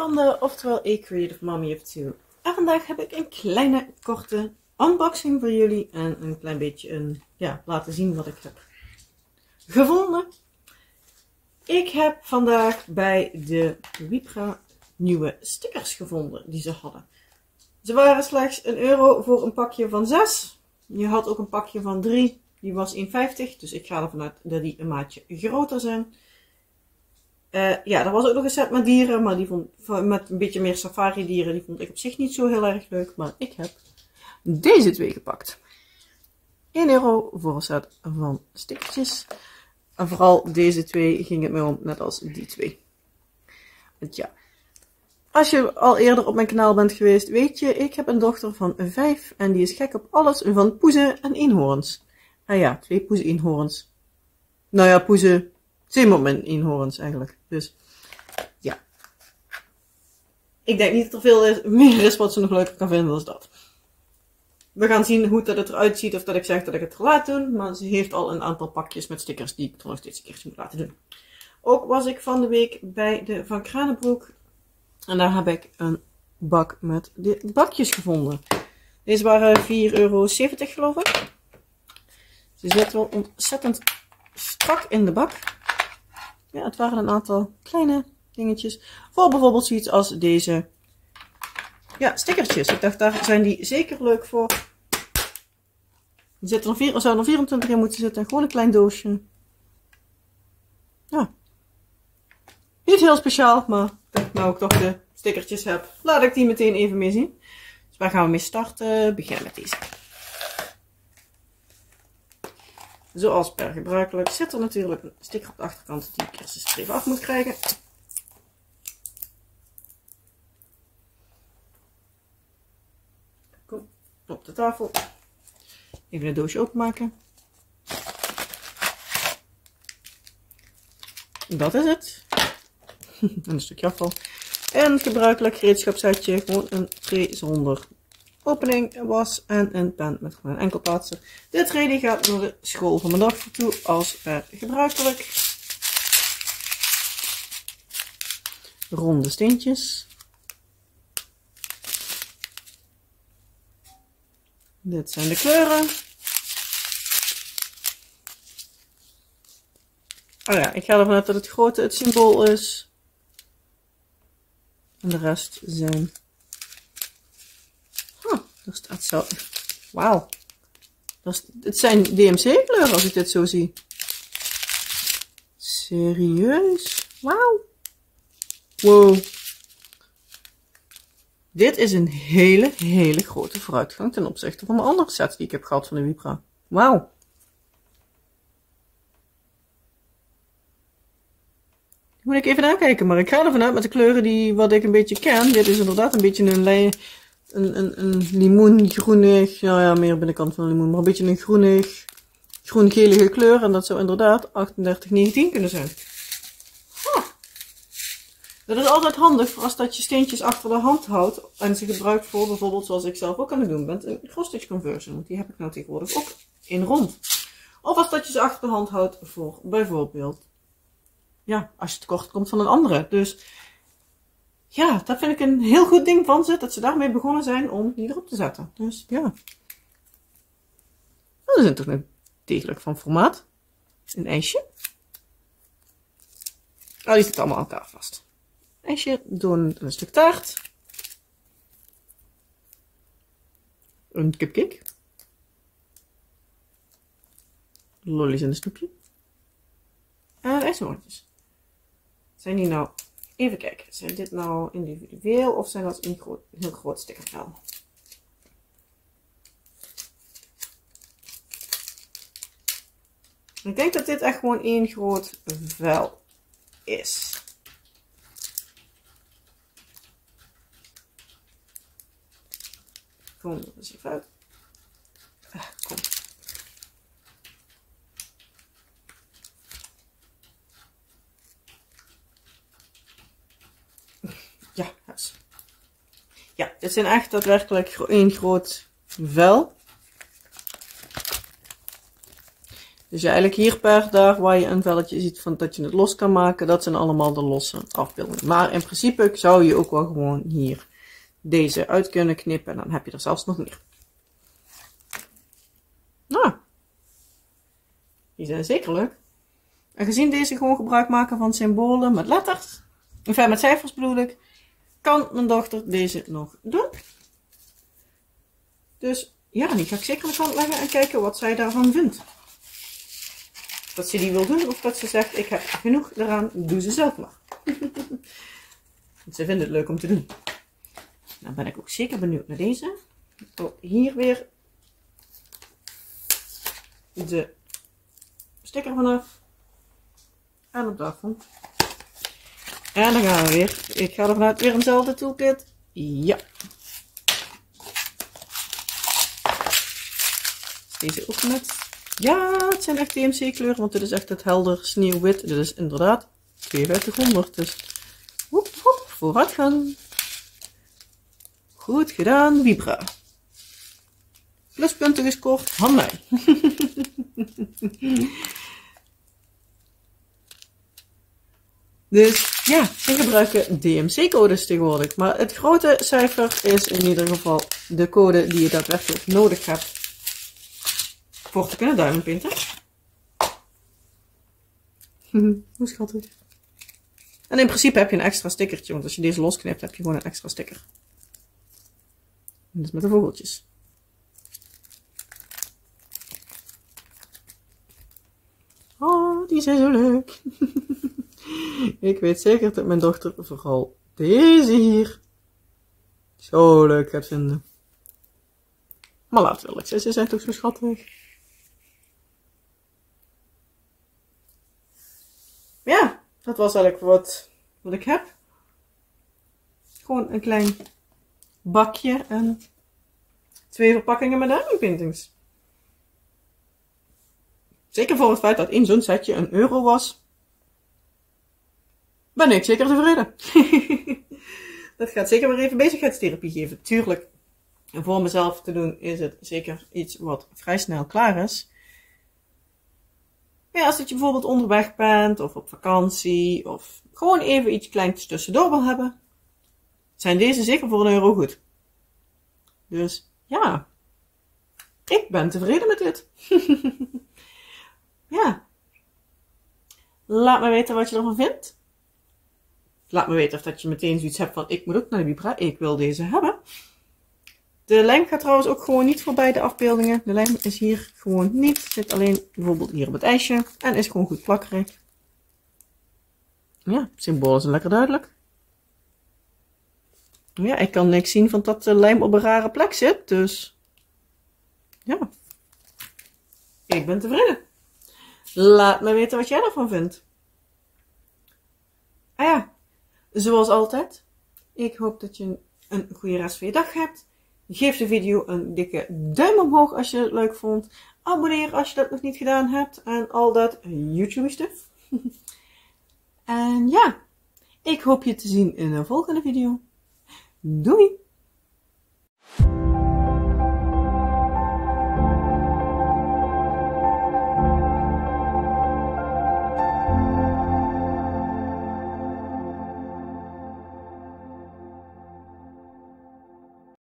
Banden, oftewel A Creative Mommy of Two. En vandaag heb ik een kleine, korte unboxing voor jullie en een klein beetje laten zien wat ik heb gevonden. Ik heb vandaag bij de Wipra nieuwe stickers gevonden die ze hadden. Ze waren slechts €1 voor een pakje van 6. Je had ook een pakje van 3, die was 1,50, dus ik ga ervan uit dat die een maatje groter zijn. Er was ook nog een set met dieren, maar die met een beetje meer safari dieren, die vond ik op zich niet zo heel erg leuk. Maar ik heb deze twee gepakt. €1 voor een set van stickertjes. En vooral deze twee ging het me om, net als die twee. Want ja, als je al eerder op mijn kanaal bent geweest, weet je, ik heb een dochter van 5 en die is gek op alles van poezen en eenhoorns. Ah ja, 2 poezen-eenhoorns. Nou ja, poezen, semi-eenhoorns eigenlijk. Dus ja, ik denk niet dat er veel meer is wat ze nog leuker kan vinden dan dat. We gaan zien hoe dat het eruit ziet of dat ik zeg dat ik het laat doen. Maar ze heeft al een aantal pakjes met stickers die ik er nog steeds een keertje moet laten doen. Ook was ik van de week bij de Van Kranenbroek. En daar heb ik een bak met de bakjes gevonden. Deze waren €4,70 geloof ik. Ze zitten wel ontzettend strak in de bak. Ja, het waren een aantal kleine dingetjes. Voor bijvoorbeeld zoiets als deze stickertjes. Ik dacht, daar zijn die zeker leuk voor. Er zouden er 24 in moeten zitten. Gewoon een klein doosje. Ja. Niet heel speciaal, maar nou ik toch de stickertjes heb, laat ik die meteen even mee zien. Dus waar gaan we mee starten? Beginnen met deze. Zoals per gebruikelijk zit er natuurlijk een sticker op de achterkant die ik eerst eens even af moet krijgen. Kom op de tafel. Even het doosje openmaken. Dat is het. En een stukje afval. En gebruikelijk gereedschapsetje. Gewoon een tray zonder opening, was en een pen met gewoon een enkel plaatsen. Dit tray die gaat naar de school van mijn dochter toe als gebruikelijk. Ronde steentjes. Dit zijn de kleuren. Oh ja, ik ga ervan uit dat het grote het symbool is. En de rest zijn... daar staat zo... Wauw. Het zijn DMC kleuren als ik dit zo zie. Serieus? Wauw. Wow. Dit is een hele grote vooruitgang ten opzichte van mijn andere sets die ik heb gehad van de Wipra. Wauw. Moet ik even nakijken, maar ik ga ervan uit met de kleuren wat ik een beetje ken. Dit is inderdaad een beetje een limoengroenig, nou ja, meer binnenkant van een limoen, maar een beetje een groen-gelige kleur. En dat zou inderdaad 3819 kunnen zijn. Dat is altijd handig voor als dat je steentjes achter de hand houdt en ze gebruikt voor bijvoorbeeld, zoals ik zelf ook aan het doen ben, een cross-stitch conversion. Want die heb ik nou tegenwoordig ook in rond. Of als dat je ze achter de hand houdt voor bijvoorbeeld, ja, als je tekort komt van een andere. Dus ja, dat vind ik een heel goed ding van ze, dat ze daarmee begonnen zijn om die erop te zetten. Dus ja. Ze zijn toch nog degelijk van formaat. Een ijsje. Oh, die zit allemaal aan elkaar vast. Ijsje, doen een stuk taart. Een cupcake. Lollies in een snoepje. En ijshoorntjes. Zijn die nou... Even kijken. Zijn dit nou individueel of zijn dat een heel groot stickervel? Ik denk dat dit echt gewoon één groot vel is. Kom er eens even uit. Kom. Ja, huis. Ja, dit zijn echt daadwerkelijk één groot vel. Dus je eigenlijk hier daar waar je een velletje ziet van dat je het los kan maken, dat zijn allemaal de losse afbeeldingen. Maar in principe zou je ook wel gewoon hier deze uit kunnen knippen en dan heb je er zelfs nog meer. Nou, die zijn zeker leuk. En gezien deze gewoon gebruik maken van symbolen met letters, enfin met cijfers bedoel ik, kan mijn dochter deze nog doen. Dus ja, die ga ik zeker aan de kant leggen en kijken wat zij daarvan vindt. Dat ze die wil doen of dat ze zegt, ik heb genoeg eraan, doe ze zelf maar. Want ze vindt het leuk om te doen. Dan ben ik ook zeker benieuwd naar deze. Oh, hier weer de sticker vanaf. En op de afstand. En dan gaan we weer. Ik ga er vanuit weer eenzelfde toolkit. Ja. Deze ook met. Ja, het zijn echt DMC kleuren, want dit is echt het helder sneeuwwit. Dit is inderdaad 5200. Dus woep, woep, vooruitgang. Goed gedaan, Vibra. Pluspunten gescoord van mij. Dus ja, we gebruiken DMC-codes tegenwoordig. Maar het grote cijfer is in ieder geval de code die je daadwerkelijk nodig hebt voor te kunnen duimenpinten. Hoe schattig. En in principe heb je een extra stickertje, want als je deze losknipt heb je gewoon een extra sticker. En dat is met de vogeltjes. Oh, die zijn zo leuk. Ik weet zeker dat mijn dochter vooral deze hier zo leuk gaat vinden. Maar laat wel, ze zijn toch zo schattig. Ja, dat was eigenlijk wat ik heb. Gewoon een klein bakje en 2 verpakkingen met duimenpaintings. Zeker voor het feit dat in zo'n setje €1 was, ben ik zeker tevreden. Dat gaat zeker weer even bezigheidstherapie geven. Tuurlijk, voor mezelf te doen is het zeker iets wat vrij snel klaar is. Ja, als je bijvoorbeeld onderweg bent of op vakantie of gewoon even iets kleins tussendoor wil hebben, zijn deze zeker voor €1 goed. Dus ja, ik ben tevreden met dit. Ja. Laat me weten wat je ervan vindt. Laat me weten of dat je meteen zoiets hebt van, ik moet ook naar de Vibra, ik wil deze hebben. De lijm gaat trouwens ook gewoon niet voorbij de afbeeldingen. De lijm is hier gewoon niet. Zit alleen bijvoorbeeld hier op het ijsje. En is gewoon goed plakkerig. Ja, symbolen zijn lekker duidelijk. Ja, ik kan niks zien van dat de lijm op een rare plek zit. Dus ja, ik ben tevreden. Laat me weten wat jij ervan vindt. Ah ja, zoals altijd. Ik hoop dat je een goede rest van je dag hebt. Geef de video een dikke duim omhoog als je het leuk vond. Abonneer als je dat nog niet gedaan hebt. En al dat YouTube stuff. En ja, ik hoop je te zien in een volgende video. Doei!